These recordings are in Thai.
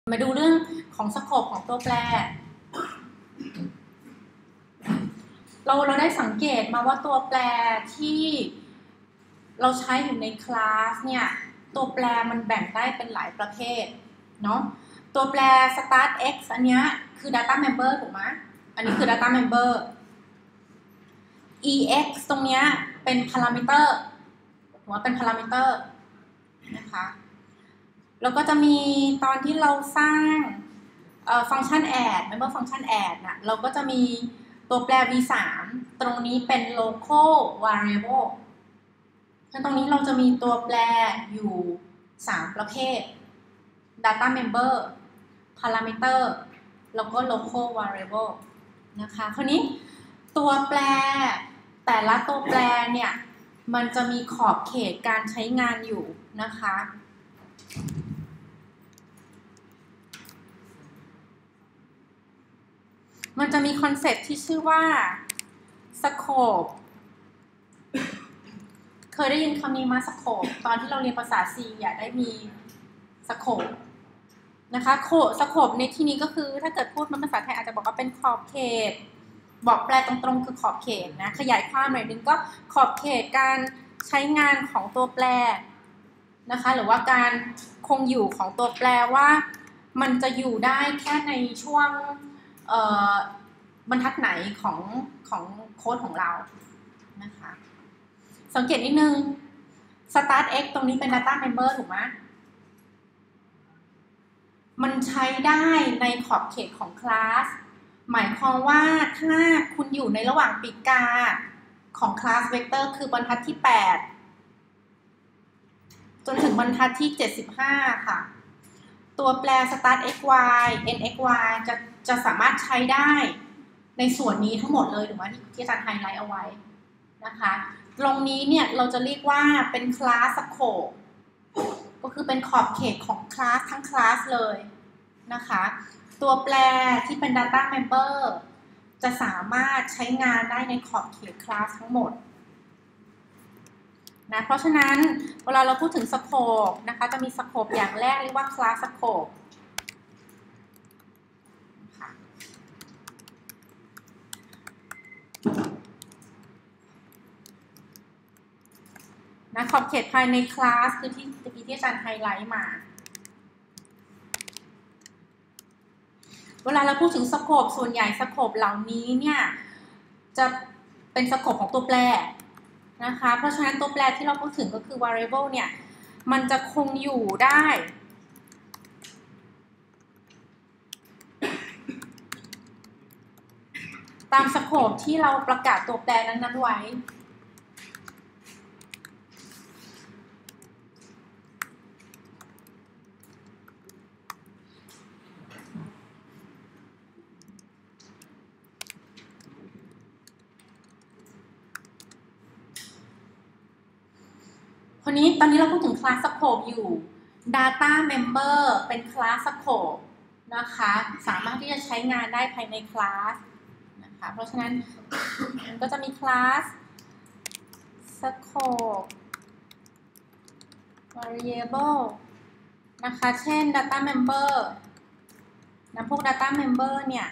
มาดูเรื่องของสโคปของตัวแปรเราได้สังเกตมาว่าตัวแปรที่เราใช้อยู่ในคลาสเนี่ยตัวแปรมันแบ่งได้เป็นหลายประเภทเนาะตัวแปร start x อันนี้คือ data member ถูกไหมอันนี้คือ data member ex ตรงนี้เป็น parameter ถือว่าเป็น parameter นะคะแล้วก็จะมีตอนที่เราสร้างฟังก์ชัน add member function add นะเราก็จะมีตัวแปร v3 ตรงนี้เป็น local variable ตรงนี้เราจะมีตัวแปรอยู่3ประเภท data member parameter แล้วก็ local variable นะคะคราวนี้ตัวแปรแต่ละตัวแปรเนี่ยมันจะมีขอบเขตการใช้งานอยู่นะคะมันจะมีคอนเซ็ปต์ที่ชื่อว่า scope เคยได้ยินคำนี้มา scope ตอนที่เราเรียนภาษา C ได้มี scope นะคะ scope ในที่นี้ก็คือถ้าเกิดพูดเป็นภาษาไทยอาจจะบอกว่าเป็นขอบเขตบอกแปลตรงๆคือขอบเขตนะขยายความหน่อยนึงก็ขอบเขตการใช้งานของตัวแปรนะคะหรือว่าการคงอยู่ของตัวแปรว่ามันจะอยู่ได้แค่ในช่วงบรรทัดไหนของโค้ดของเรานะคะสังเกตนิดนึง start x ตรงนี้เป็น data member ถูกไหมมันใช้ได้ในขอบเขตของคลาสหมายความว่าถ้าคุณอยู่ในระหว่างปีกกาของคลาสเวกเตอร์คือบรรทัดที่8จนถึงบรรทัดที่75ค่ะตัวแปร start xy nxy จะสามารถใช้ได้ในส่วนนี้ทั้งหมดเลยถูกไหมที่อาจารย์ไฮไลท์เอาไว้นะคะตรงนี้เนี่ยเราจะเรียกว่าเป็นคลาสสโคปก็คือเป็นขอบเขตของคลาสทั้งคลาสเลยนะคะตัวแปรที่เป็น data member จะสามารถใช้งานได้ในขอบเขตคลาสทั้งหมดนะเพราะฉะนั้นเวลาเราพูดถึงสโคปนะคะจะมีสโคปอย่างแรกเรียกว่าคลาสสโคปนะขอบเขตภายในคลาสคือที่อาจารย์ไฮไลท์มาเวลาเราพูดถึงสโคปส่วนใหญ่สโคปเหล่านี้เนี่ยจะเป็นสโคปของตัวแปรนะคะเพราะฉะนั้นตัวแปรที่เราพูดถึงก็คือ variable เนี่ยมันจะคงอยู่ได้ตามสโคปที่เราประกาศตัวแปรนั้นๆไว้คนนี้ตอนนี้เราพูดถึงคลาสสโคปอยู่ data member เป็นคลาสสโคปนะคะสามารถที่จะใช้งานได้ภายในคลาสนะคะเพราะฉะนั้นมันก็จะมีคลาส scope variable นะคะเช่น data member นะพวก data member เนี่ย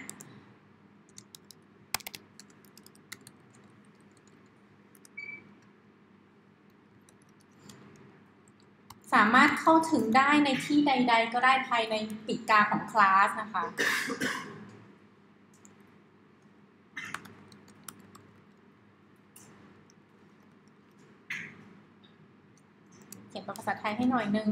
สามารถเข้าถึงได้ในที่ใดๆก็ได้ภายในปีกกาของคลาสนะคะเขียนเป็นภาษาไทยให้หน่อยนึง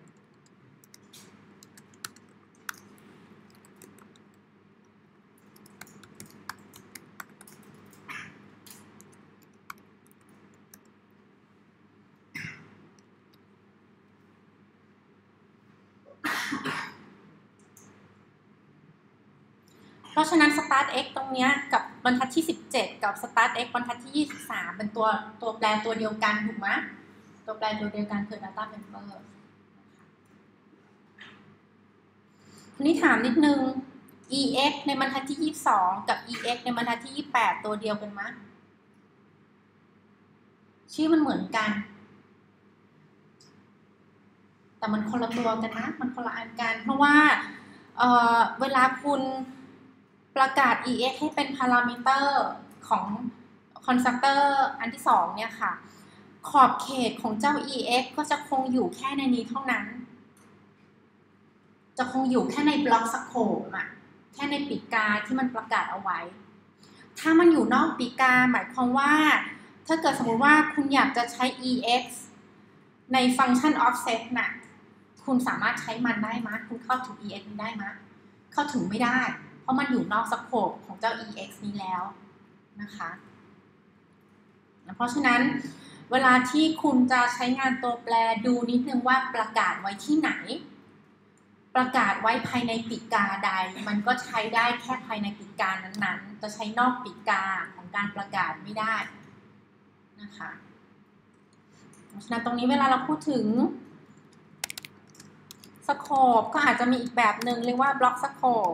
เพราะฉะนั้น start x ตรงนี้กับบรรทัดที่17กับ start x บรรทัดที่23เป็นตัวแปรตัวเดียวกันถูกไหมตัวแปรตัวเดียวกันคือ data member ทีนี้ถามนิดนึง ex ในบรรทัดที่22กับ ex ในบรรทัดที่28ตัวเดียวกันไหมชื่อมันเหมือนกันแต่มันคนละตัวกันนะมันคนละอันกันเพราะว่าเวลาคุณประกาศ EX ให้เป็นพารามิเตอร์ของ constructor อันที่2เนี่ยค่ะขอบเขตของเจ้า EX ก็จะคงอยู่แค่ในนี้เท่านั้นจะคงอยู่แค่ในบล็อกสโคปอะแค่ในปีกกาที่มันประกาศเอาไว้ถ้ามันอยู่นอกปีกกาหมายความว่าถ้าเกิดสมมติว่าคุณอยากจะใช้ EX ในฟังก์ชัน offset น่ะคุณสามารถใช้มันได้ไหมคุณเข้าถึง EX นี้ได้ไหมเข้าถึงไม่ได้เพราะมันอยู่นอกสโคปของเจ้า EX นี้แล้วนะคะเพราะฉะนั้นเวลาที่คุณจะใช้งานตัวแปรดูนิดนึงว่าประกาศไว้ที่ไหนประกาศไว้ภายในปีกกาใดมันก็ใช้ได้แค่ภายในปีกกานั้นๆจะใช้นอกปีกกาของการประกาศไม่ได้นะคะเพราะฉะนั้นตรงนี้เวลาเราพูดถึงสโคปก็อาจจะมีอีกแบบหนึ่งเรียกว่าบล็อกสโคป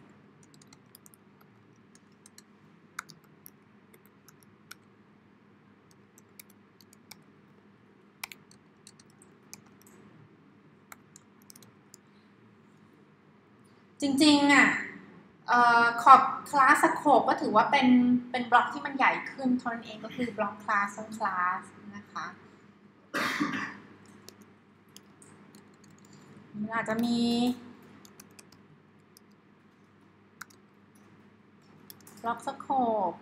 จริงๆอ่ะขอบคลาสสโคปก็ถือว่าเป็นบล็อกที่มันใหญ่ขึ้นเท่านั้นเองก็คือบล็อกคลาสทั้งคลาสนะคะมันอาจจะมีบล็อกสโคป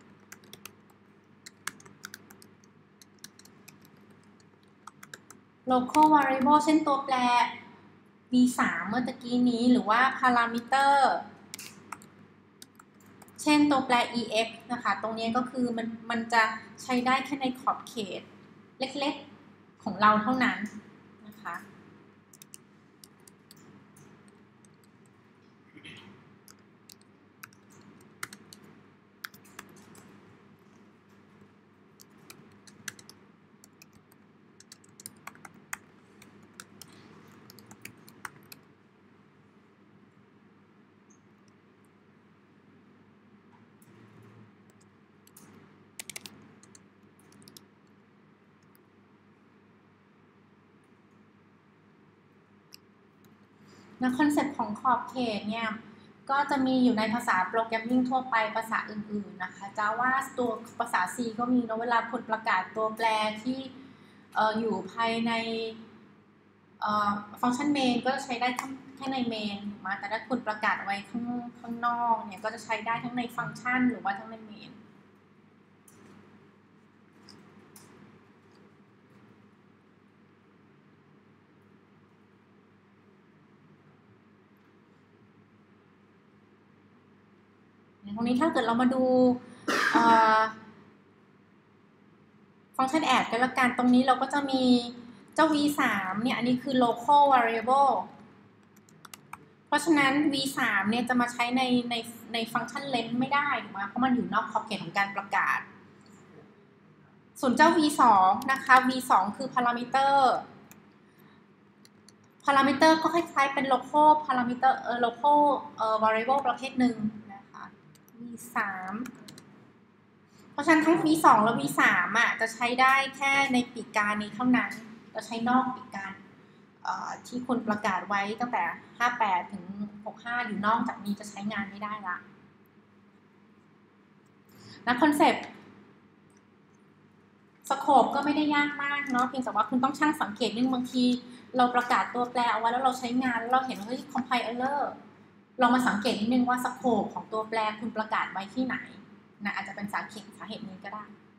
local variable เช่นตัวแปร v3 เมื่อตะกี้นี้หรือว่า parameter เช่นตัวแปร ex นะคะตรงนี้ก็คือมันจะใช้ได้แค่ในขอบเขตเล็กๆของเราเท่านั้นนะคะคอนเซ็ปต์ของขอบเขตเนี่ยก็จะมีอยู่ในภาษาโปรแกรมมิ่งทั่วไปภาษาอื่นๆนะคะ Java ตัวภาษา C ก็มีนะเวลาคุณประกาศตัวแปรที่อยู่ภายในฟังก์ชัน main ก็จะใช้ได้แค่ใน main ถูกไหมแต่ถ้าคุณประกาศไว้ข้างนอกเนี่ยก็จะใช้ได้ทั้งในฟังก์ชันหรือว่าทั้งใน mainตรงนี้ถ้าเกิดเรามาดูฟังก์ชัน add กันละกันตรงนี้เราก็จะมีเจ้า v3 เนี่ยอันนี้คือ local variable เพราะฉะนั้น v3 เนี่ยจะมาใช้ในฟังก์ชัน length ไม่ได้ถูกไหมเพราะมันอยู่นอกขอบเขตของการประกาศส่วนเจ้า v2 นะคะ v2 คือ parameter ก็คล้ายๆเป็น local parameter local variable ประเภทหนึ่งนะคะ v3 เพราะฉะนั้นทั้ง v2 และ v3 อ่ะจะใช้ได้แค่ในปีกกานี้เท่านั้นจะใช้นอกปีกกาที่คุณประกาศไว้ตั้งแต่58ถึง65อยู่นอกจากนี้จะใช้งานไม่ได้ละนะคอนเซ็ปต์สโคปก็ไม่ได้ยากมากเนาะเพียงแต่ว่าคุณต้องช่างสังเกตนิดบางทีเราประกาศตัวแปรเอาไว้แล้วเราใช้งานแล้วเราเห็นว่าเฮ้ย compile error เรามาสังเกตนิดนึงว่าสโคปของตัวแปรคุณประกาศไว้ที่ไหนนะอาจจะเป็นสาเหตุนี้ก็ได้